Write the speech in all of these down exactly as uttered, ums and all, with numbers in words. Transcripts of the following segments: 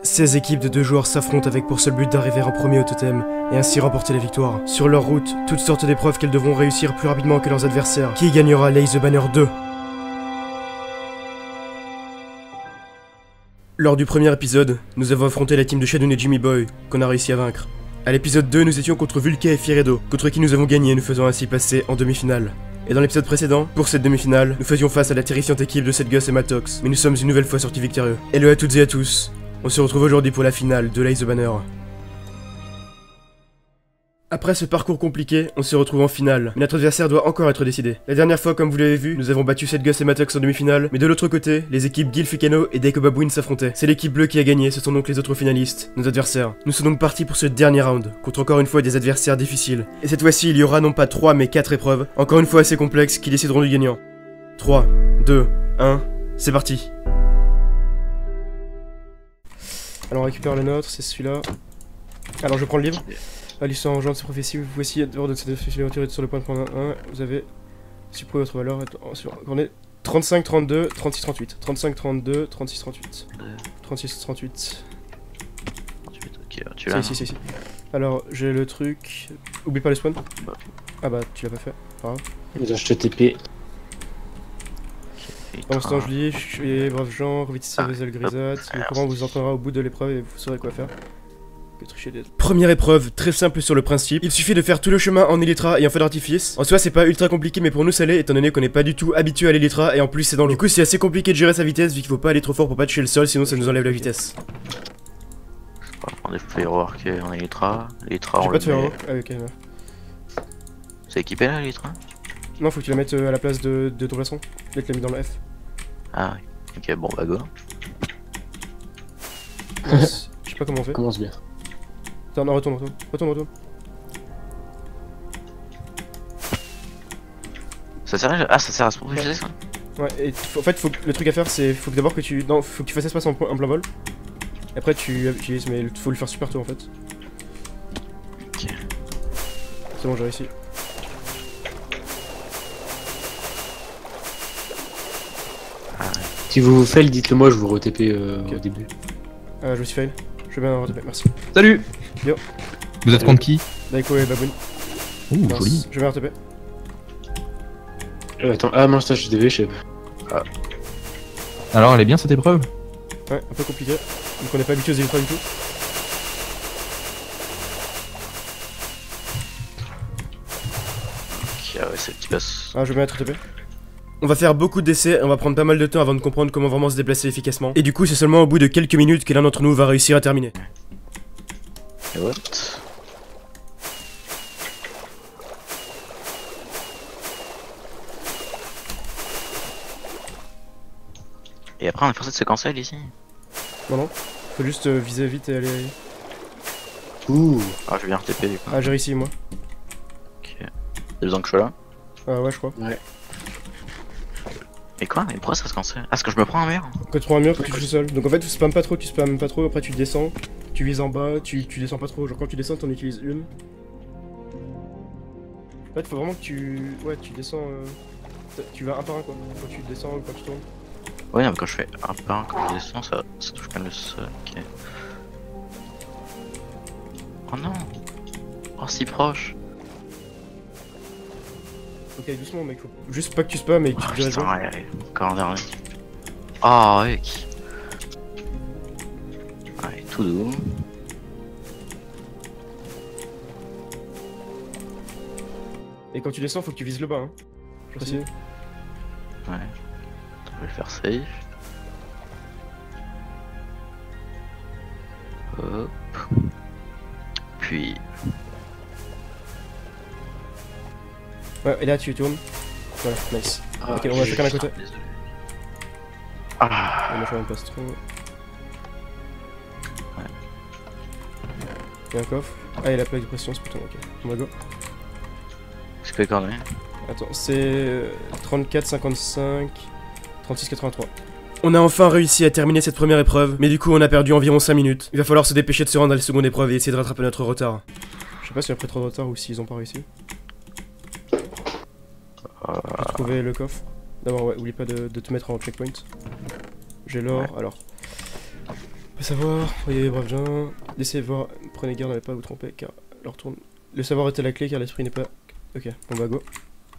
seize équipes de deux joueurs s'affrontent avec pour seul but d'arriver en premier au totem et ainsi remporter la victoire. Sur leur route, toutes sortes d'épreuves qu'elles devront réussir plus rapidement que leurs adversaires. Qui gagnera Lace the Banner deux? Lors du premier épisode, nous avons affronté la team de Shadoun et Jimmy Boy, qu'on a réussi à vaincre. À l'épisode deux, nous étions contre Vulca et Fieredo, contre qui nous avons gagné, nous faisant ainsi passer en demi-finale. Et dans l'épisode précédent, pour cette demi-finale, nous faisions face à la terrifiante équipe de Setgus et Matox, mais nous sommes une nouvelle fois sortis victorieux. Hello à toutes et à tous, on se retrouve aujourd'hui pour la finale de Lace the Banner. Après ce parcours compliqué, on se retrouve en finale, mais notre adversaire doit encore être décidé. La dernière fois, comme vous l'avez vu, nous avons battu Setgus et Matox en demi-finale, mais de l'autre côté, les équipes Gil Fukano et Deiko Babouin s'affrontaient. C'est l'équipe bleue qui a gagné, ce sont donc les autres finalistes, nos adversaires. Nous sommes donc partis pour ce dernier round, contre encore une fois des adversaires difficiles. Et cette fois-ci, il y aura non pas trois mais quatre épreuves, encore une fois assez complexes, qui décideront du gagnant. trois, deux, un, c'est parti. Alors on récupère le nôtre, c'est celui-là. Alors je prends le livre. À l'histoire en genre de ces prophéties, vous pouvez essayer d'abord de cette voiture sur le point de prendre un. Vous avez supprimé votre valeur. On est trente-cinq, trente-deux, trente-six, trente-huit. trente-cinq, trente-deux, trente-six, trente-huit. trente-six, trente-huit. Ok, tu l'as. Si, si, si, si. Alors, j'ai le truc. Oublie pas les spawns. Bah. Ah bah, tu l'as pas fait. Pas grave. Déjà, je te T P. Pendant ce temps, je lis. Je suis brave gens, revitissez Ah, vos ailes hop, grisâtres. Le merci. courant vous entraînera au bout de l'épreuve et vous saurez quoi faire. Première épreuve, très simple sur le principe. Il suffit de faire tout le chemin en Elytra et en feu d'artifice. En soi, c'est pas ultra compliqué, mais pour nous, ça l'est, étant donné qu'on n'est pas du tout habitué à l'Elytra et en plus, c'est dans l'eau. Du coup, c'est assez compliqué de gérer sa vitesse, vu qu'il faut pas aller trop fort pour pas toucher le sol, sinon ça nous enlève la vitesse. On va prendre des fireworks en Elytra. L'Elytra, J'ai on pas le de faire. met. Ah, ok, ouais. C'est équipé là, l'Elytra? Non, faut que tu la mettes euh, à la place de, de ton poisson. Dès que tu l'as mis dans le F. Ah, ok, bon, bah go. Je sais pas comment on fait. Commence bien. Attends, non, retourne, retourne, retourne, retourne. Ça sert à... Ah, ça sert à se propulser ça? Ouais, et faut- en fait, faut, que- le truc à faire, c'est faut que d'abord que tu. Non, faut que tu fasses espace en, en plein vol. Et après, tu utilises, mais il faut le faire super tôt en fait. Ok. C'est bon, j'ai réussi. Ah, ouais. Si vous fail, dites-le moi, je vous re-T P euh, Ok. au début. Euh, je me suis fail. Je vais bien avoir retapé, merci. Salut. Yo. Vous êtes contre qui? Daiko et Baboon. Ouh, Mince, joli. Je vais bien retapé. Euh, attends, ah mince, je suis D V, je sais pas. Alors, elle est bien cette épreuve? Ouais, un peu compliqué. Donc on n'est pas habitué aux électros du tout. Ok, ah ouais, c'est le petit passe. Ah, je vais bien être retapé. On va faire beaucoup d'essais et on va prendre pas mal de temps avant de comprendre comment vraiment se déplacer efficacement. Et du coup, c'est seulement au bout de quelques minutes que l'un d'entre nous va réussir à terminer. Et what? Et après, on est forcé de se cancel ici. Non, non. Faut juste euh, viser vite et aller. Ouh. Ah, je vais bien R T P du coup. Ah, j'ai réussi moi. Ok. T'as besoin que je sois là? Ah, ouais, je crois. Mais quoi? Mais pourquoi ça se cancel? Ah, parce que je me prends un mur? Quand tu prends un mur, tu touches le sol. Donc en fait, tu spammes pas trop, tu spammes pas trop, après tu descends, tu vises en bas, tu, tu descends pas trop. Genre quand tu descends, t'en utilises une. En fait, faut vraiment que tu. Ouais, tu descends. Euh... Tu vas un par un quoi. Quand tu descends ou quand tu tournes. Ouais, non, mais quand je fais un par un, quand je descends, ça, ça touche bien le sol. Ok. Oh non! Oh, si proche! Ok, doucement, mec. Faut juste pas que tu spammes et que Oh, tu te diriges. putain, ouais, ouais. Encore un dernier. Oh, mec! Ouais, tout doux. Et quand tu descends, faut que tu vises le bas. Hein. Je précise. Ouais. Attends, je vais le faire safe. Hop. Puis. Ouais, et là tu tournes. Voilà, nice. Ah, Ok, on va chacun d'un côté. Désolé. Ah. Moi je même passe trop. Il y a un coffre. Ah, et la plaque de pression, c'est plutôt ok. On va go. C'est quoi les coordonnées? Attends, c'est trente-quatre cinquante-cinq trente-six quatre-vingt-trois. On a enfin réussi à terminer cette première épreuve, mais du coup on a perdu environ cinq minutes. Il va falloir se dépêcher de se rendre à la seconde épreuve et essayer de rattraper notre retard. Je sais pas s'il y a pris trop de retard ou s'ils ont pas réussi. Euh... J'ai trouvé le coffre. D'abord ouais, oublie pas de, de te mettre en checkpoint. J'ai l'or, Ouais. alors. Le savoir, voyez brave gens, laissez voir, prenez garde à ne pas vous tromper car leur tourne. Le savoir était la clé car l'esprit n'est pas... Ok, on va go.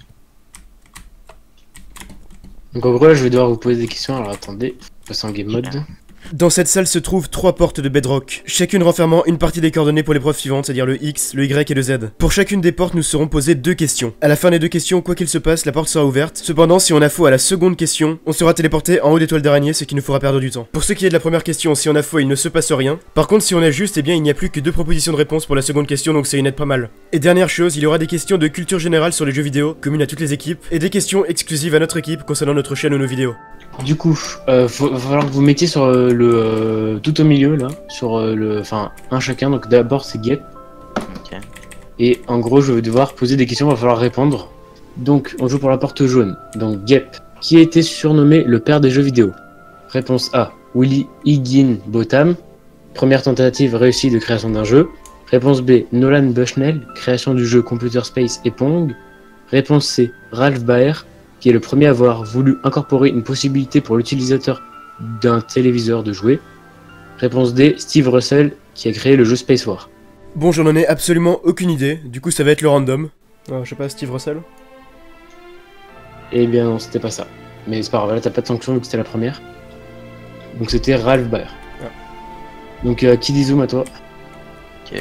Donc en gros là je vais devoir vous poser des questions, alors attendez, passer en game mode. Dans cette salle se trouvent trois portes de bedrock, chacune renfermant une partie des coordonnées pour l'épreuve suivante, c'est-à-dire le X, le Y et le Z. Pour chacune des portes, nous serons posés deux questions. À la fin des deux questions, quoi qu'il se passe, la porte sera ouverte. Cependant, si on a faux à la seconde question, on sera téléporté en haut d'étoile d'araignée, ce qui nous fera perdre du temps. Pour ce qui est de la première question, si on a faux, il ne se passe rien. Par contre, si on est juste, eh bien il n'y a plus que deux propositions de réponse pour la seconde question, donc c'est une aide pas mal. Et dernière chose, il y aura des questions de culture générale sur les jeux vidéo, communes à toutes les équipes, et des questions exclusives à notre équipe concernant notre chaîne ou nos vidéos. Du coup, euh, faut, va falloir que vous mettiez sur euh, le euh, tout au milieu là, sur euh, le, enfin un chacun. Donc d'abord c'est Gep. Ok. Et en gros, je vais devoir poser des questions, il va falloir répondre. Donc on joue pour la porte jaune. Donc Gep, qui a été surnommé le père des jeux vidéo? Réponse A, Willy Higginbotham. Première tentative réussie de création d'un jeu. Réponse B, Nolan Bushnell, création du jeu Computer Space et Pong. Réponse C, Ralph Baer, qui est le premier à avoir voulu incorporer une possibilité pour l'utilisateur d'un téléviseur de jouer. Réponse D, Steve Russell, qui a créé le jeu Space War. Bon, j'en ai absolument aucune idée, du coup ça va être le random. Ah, je sais pas, Steve Russell? Eh bien non, c'était pas ça. Mais c'est pas grave, là t'as pas de sanction vu que c'était la première. Donc c'était Ralph Baer. Ah. Donc euh, Kiddy Zoom à toi. Ok.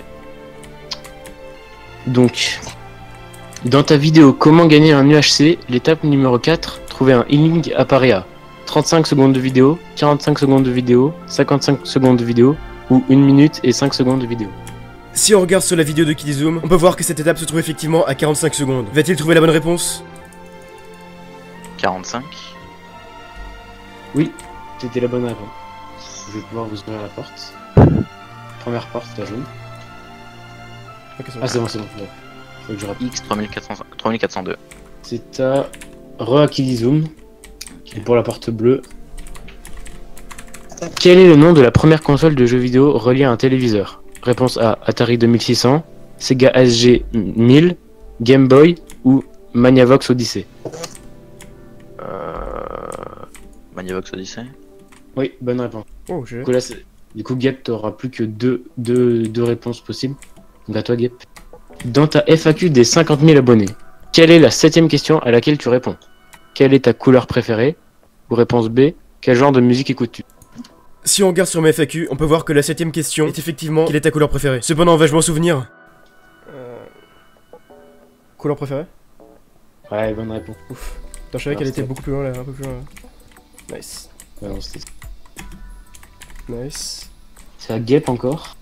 Donc, dans ta vidéo Comment gagner un U H C, l'étape numéro quatre, trouver un healing apparaît à trente-cinq secondes de vidéo, quarante-cinq secondes de vidéo, cinquante-cinq secondes de vidéo, ou une minute et cinq secondes de vidéo. Si on regarde sur la vidéo de Kidizoom, on peut voir que cette étape se trouve effectivement à quarante-cinq secondes. Va-t-il trouver la bonne réponse? quarante-cinq. Oui, c'était la bonne réponse. Je vais pouvoir vous ouvrir la porte. Première porte, la jaune. Ok, c'est bon. Ah c'est bon, c'est bon. Ouais. Faut que je rappelle. X trois mille quatre cents trois mille quatre cent deux. C'est à Re-Akilizoom. Et pour la porte bleue. Quel est le nom de la première console de jeux vidéo reliée à un téléviseur? Réponse A, Atari deux mille six cents, Sega S G mille, Game Boy ou Magnavox Odyssey. Euh... Magnavox Odyssey. Oui, bonne réponse. Oh, j'ai... Du coup, là, c'est- du coup Gep, t'auras plus que deux, deux, deux réponses possibles. Donc à toi, Gep. Dans ta F A Q des cinquante mille abonnés, quelle est la septième question à laquelle tu réponds? Quelle est ta couleur préférée? Ou réponse B, quel genre de musique écoutes-tu? Si on regarde sur mes F A Q, on peut voir que la septième question est effectivement quelle est ta couleur préférée. Cependant, vais-je m'en souvenir? Euh... Couleur préférée? Ouais, bonne réponse. Ouf. Putain, je savais qu'elle était beaucoup plus loin là, un peu plus loin là. Nice. Ouais, non, c'était- Nice. C'est à Gep encore.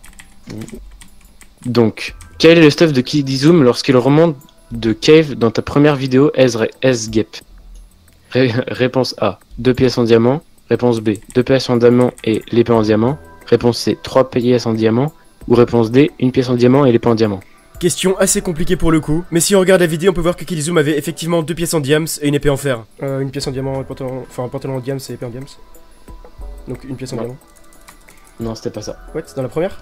Donc, quel est le stuff de Kiddy Zoom lorsqu'il remonte de cave dans ta première vidéo S-Gep? Ré Réponse A, deux pièces en diamant. Réponse B, deux pièces en diamant et l'épée en diamant. Réponse C, trois pièces en diamant. Ou réponse D, une pièce en diamant et l'épée en diamant. Question assez compliquée pour le coup, mais si on regarde la vidéo, on peut voir que Kidizoom avait effectivement deux pièces en diams et une épée en fer. Euh, une pièce en diamant et pantalon... Enfin, un pantalon en diams et épée en diams. Donc une pièce en Ouais. diamant. Non, c'était pas ça. Ouais, c'est dans la première?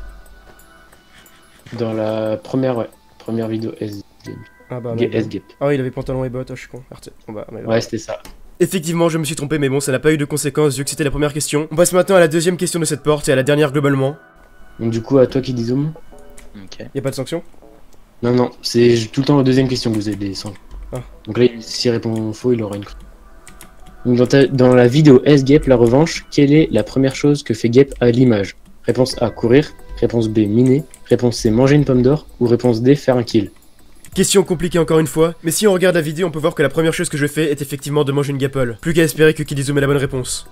Dans la première, ouais. Première vidéo S-Gep. Ah bah, mais bon. S-Gep. Ah oui, il avait pantalon et bottes, oh, je suis con. R T. Bon bah, mais... Ouais, c'était ça. Effectivement, je me suis trompé, mais bon, ça n'a pas eu de conséquences vu que c'était la première question. On passe maintenant à la deuxième question de cette porte et à la dernière globalement. Donc du coup, à toi Kiddy Zoom. Ok. Y a pas de sanction? Non, non, c'est tout le temps la deuxième question que vous avez des cent. Ah. Donc là, s'il répond faux, il aura une. Donc dans, ta- dans la vidéo S-Gep, la revanche, quelle est la première chose que fait Gep à l'image? Réponse A, courir. Réponse B, miner. Réponse C, manger une pomme d'or. Ou réponse D, faire un kill. Question compliquée encore une fois, mais si on regarde la vidéo, on peut voir que la première chose que je fais est effectivement de manger une gapple. Plus qu'à espérer que Kidizoom ait la bonne réponse.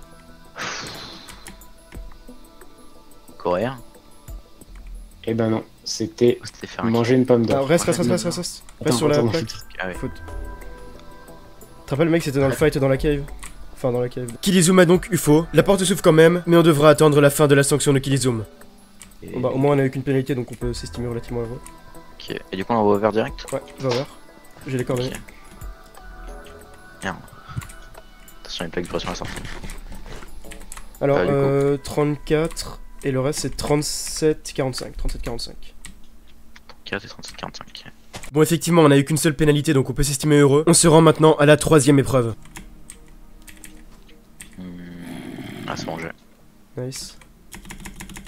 Coréen. Eh ben non, c'était Ou c'était faire un manger une pomme Ah, d'or. reste, reste, reste, reste, reste, reste. Reste Attends, sur la attends, plaque. attends. Ah ouais. Faute. Tu te rappelles, le mec, c'était dans le fight dans la cave? Enfin, dans la cave. Kidizoom a donc eu faux. La porte s'ouvre quand même, mais on devra attendre la fin de la sanction de Kidizoom. Et... Bon bah, au moins on a eu qu'une pénalité, donc on peut s'estimer relativement heureux. Ok. Et du coup, on va ouvert direct. Ouais, va voir. J'ai les coordonnées. Ok. Merde. Attention, une plaque de pression à la sortie. Alors, Ah, du coup. euh, trente-quatre, et le reste c'est trente-sept quarante-cinq. trente-sept quarante-cinq. quatre et trente-sept quarante-cinq. Bon, effectivement, on a eu qu'une seule pénalité, donc on peut s'estimer heureux. On se rend maintenant à la troisième épreuve. Hmm. Ah, c'est bon, j'ai. Nice.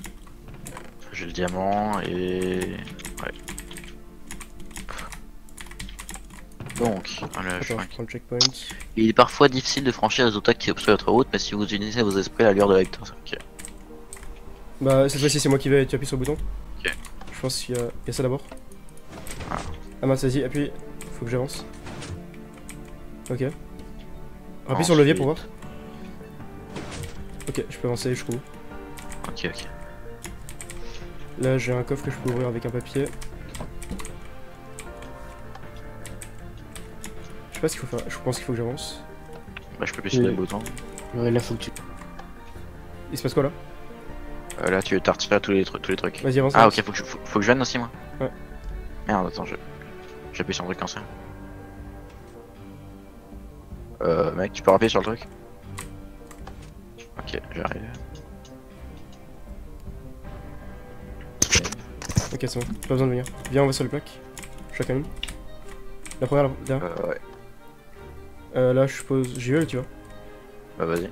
J'ai le diamant et... Ouais. Donc, voilà, je Attends, crois je prends le checkpoint. il est parfois difficile de franchir les obstacles qui obstruent votre route, mais si vous utilisez vos esprits à la lueur de la victoire, ok. Bah, cette fois-ci, c'est moi qui vais. Tu appuies sur le bouton. Ok. Je pense qu'il y, a... il y a ça d'abord. Ah. Ah mince, vas-y, appuie. Faut que j'avance. Ok. Appuie Ensuite... sur le levier pour voir. Ok, je peux avancer jusqu'au bout. Ok, ok. Là, j'ai un coffre que je peux ouvrir avec un papier. Je sais pas ce qu'il faut faire. Je pense qu'il faut que j'avance. Bah, je peux appuyer sur Oui. le bouton. Ouais, là, faut que tu. Il se passe quoi là? Euh, là, tu t'as retiré tous les, tru- tous les trucs. Vas-y, avance. Ah, avance. ok, faut que, je, faut, faut que je vienne aussi, moi. Ouais. Merde, attends, je. J'appuie sur un truc ancien. Euh, mec, tu peux rappuyer sur le truc? Ok, j'arrive. Ok, c'est bon. Pas besoin de venir. Viens, on va sur les plaques. Chacun une. La première, là, derrière. Euh, ouais. Euh, là, je suppose. J'y vais, tu vois. Bah, vas-y.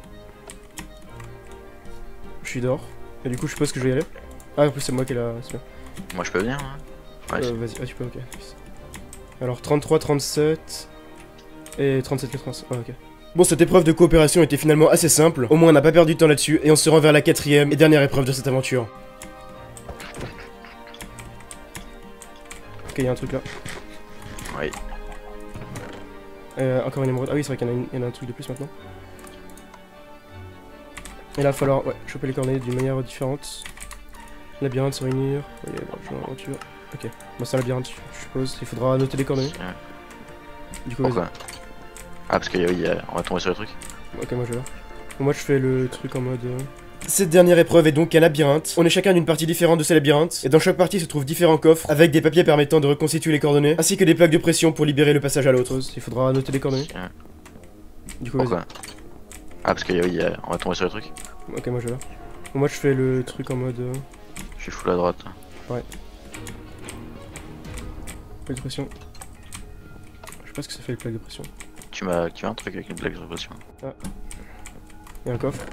Je suis dehors. Et du coup, je suppose que je vais y aller. Ah, en plus, c'est moi qui ai la. c'est bien. Moi, je peux venir, hein. Ouais, Euh, vas-y, ah, tu peux, ok. Nice. Alors, trente-trois, trente-sept. Et trente-sept, quatre-vingt-cinq. Ah, ok. Bon, cette épreuve de coopération était finalement assez simple. Au moins, on n'a pas perdu de temps là-dessus. Et on se rend vers la quatrième et dernière épreuve de cette aventure. Ok, il y a un truc là. Oui. Euh, encore une émeraude. Ah oui, c'est vrai qu'il y, en a une- il y en a un truc de plus maintenant. Et là, il va falloir ouais, choper les coordonnées d'une manière différente. Labyrinthe, se réunir. Oui, bon, aventure. Ok, bon, c'est un labyrinthe, je suppose. Il faudra noter les coordonnées. Ouais. Du coup, vas-y. Pourquoi? Ah, parce que oui, euh, on va tomber sur le truc. Ok, moi je vais là. Bon, moi je fais le truc en mode. euh, Cette dernière épreuve est donc un labyrinthe. On est chacun d'une partie différente de ce labyrinthe, et dans chaque partie se trouvent différents coffres avec des papiers permettant de reconstituer les coordonnées, ainsi que des plaques de pression pour libérer le passage à l'autre. Il faudra noter les coordonnées. Ouais. Du coup, vas-y. Pourquoi? Ah, parce que oui, euh, on va tomber sur le truc. Ok, moi je vais là. Bon, moi je fais le truc en mode. euh, Je suis full à droite. Plaque de pression. Je sais pas ce que ça fait les plaques de pression. Tu m'as activé un truc avec une blague de pression. Il y a un coffre.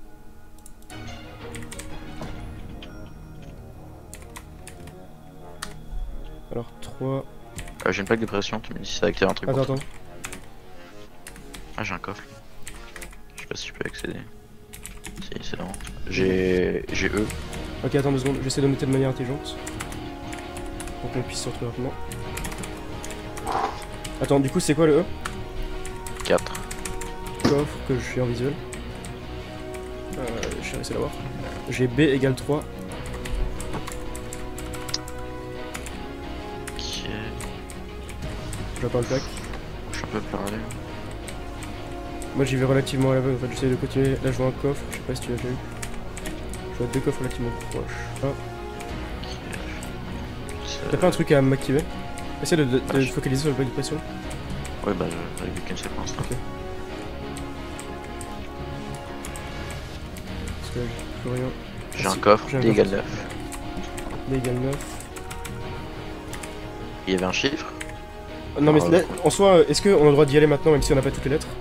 Alors trois. Euh, j'ai une plaque de pression, tu me dis si ça active un truc. Attends, pour attends. toi. Ah, j'ai un coffre. Je sais pas si je peux accéder. Si, c'est bon. J'ai. J'ai E. Ok, attends deux secondes, j'essaie de noter de manière intelligente. Pour qu'on puisse se retrouver rapidement. Attends, du coup, c'est quoi le E? quatre. Coffre que je suis en visuel. Euh, je vais essayer d'avoir. J'ai B égale trois. Ok. J'attends le plaque. Je suis un peu parallèle. Moi j'y vais relativement à l'aveugle, en fait j'essaie de continuer. Là je vois un coffre, je sais pas si tu l'as déjà eu. Je vois deux coffres relativement proches. Ah, t'as pas un truc à m'activer? Essaie de, de, de Ah, je- focaliser sur le plaque de pression. Ouais, bah, j'avais vu qu'une seule pour l'instant. Ok. Parce que là j'ai plus rien. J'ai Ah, un si, coffre, j'ai un D égale coffre. neuf. D égale neuf. Il y avait un chiffre. Ah, non mais Ah, là, ouais. en soi, est-ce qu'on a le droit d'y aller maintenant même si on n'a pas toutes les lettres?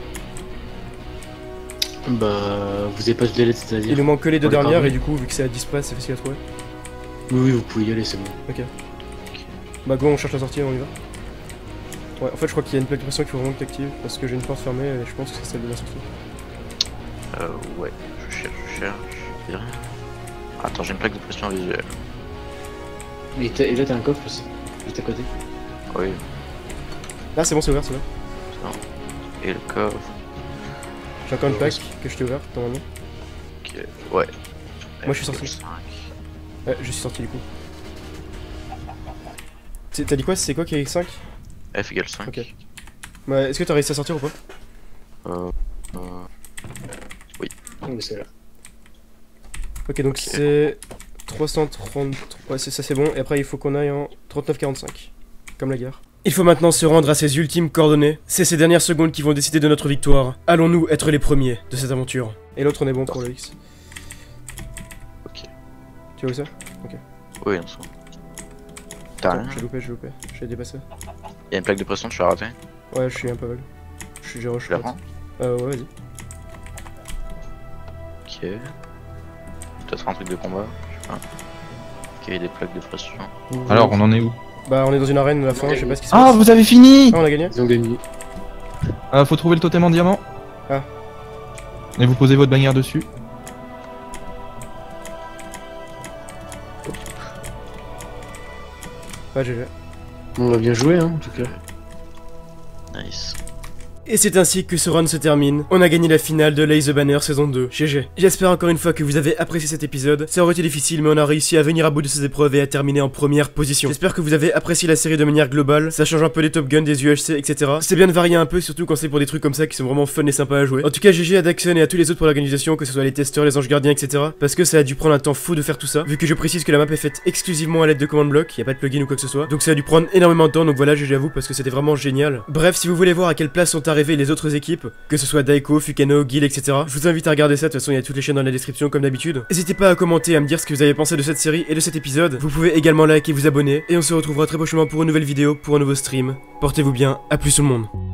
Bah, vous avez pas toutes les lettres, Il c'est-à-dire. nous manque que les deux On les dernières parle. et du coup vu que c'est à dix près c'est facile à trouver. Oui, oui, vous pouvez y aller, c'est bon. Bah go on cherche la sortie, on y va. Ouais en fait je crois qu'il y a une plaque de pression qu'il faut vraiment que t'actives parce que j'ai une porte fermée et je pense que c'est celle de la sortie. Euh, ouais. Je cherche, je cherche. Il y a rien. Attends, j'ai une plaque de pression visuelle. Et, t'as- et là, t'as un coffre aussi, juste à côté. Oui, Là c'est bon c'est ouvert c'est là. c'est bon. Et le coffre. J'ai encore une Euh, plaque ouais. que je t'ai ouverte normalement. Ok, ouais. Moi, je suis sorti. cinq. Ouais je suis sorti du coup. C'est- T'as dit quoi? C'est quoi qui est cinq? F égale cinq. Ok. Bah est-ce que t'as réussi à sortir ou pas? Euh, euh, Oh, mais c'est là. Ok donc Ok. c'est trois cent trente-trois. Ouais c'est ça c'est bon et après il faut qu'on aille en trente-neuf quarante-cinq. Comme la guerre. Il faut maintenant se rendre à ces ultimes coordonnées. C'est ces dernières secondes qui vont décider de notre victoire. Allons-nous être les premiers de cette aventure? Et l'autre on est bon pour le X. ok. Tu vois où ça? Oui, on s'en. T'as Attends, rien? j'ai loupé, j'ai loupé. J'ai dépassé. Il y a une plaque de pression, tu l'as raté? Ouais je suis un peu aveugle. Je suis j'ai rush. Je la prends? Euh ouais vas-y. Ok. Peut-être un truc de combat, je sais pas. qu'il y ait des plaques de pression. Alors, on en est où? Bah, on est dans une arène à la fin, je sais pas ce qui se Ah, passe. vous avez fini! Ah, on a gagné? Ils ont gagné. Euh, faut trouver le totem en diamant. Ah. Et vous posez votre bannière dessus. Bah, G G. On a bien joué, hein, en tout cas. Nice. Et c'est ainsi que ce run se termine. On a gagné la finale de Lace the Banner saison deux, G G. J'espère encore une fois que vous avez apprécié cet épisode. Ça aurait été difficile, mais on a réussi à venir à bout de ces épreuves et à terminer en première position. J'espère que vous avez apprécié la série de manière globale. Ça change un peu des Top Gun, des U H C, et cetera. C'est bien de varier un peu, surtout quand c'est pour des trucs comme ça qui sont vraiment fun et sympas à jouer. En tout cas, G G à Daxon et à tous les autres pour l'organisation, que ce soit les testeurs, les anges gardiens, et cetera. Parce que ça a dû prendre un temps fou de faire tout ça, vu que je précise que la map est faite exclusivement à l'aide de command block, y a pas de plugin ou quoi que ce soit. Donc ça a dû prendre énormément de temps, donc voilà, G G à vous parce que c'était vraiment génial. Bref, si vous voulez voir à quelle place sont arrivées les autres équipes, que ce soit Daiko, Fukano, Gil, et cetera. Je vous invite à regarder ça, de toute façon il y a toutes les chaînes dans la description comme d'habitude. N'hésitez pas à commenter, à me dire ce que vous avez pensé de cette série et de cet épisode. Vous pouvez également liker et vous abonner, et on se retrouvera très prochainement pour une nouvelle vidéo, pour un nouveau stream. Portez-vous bien, à plus tout le monde.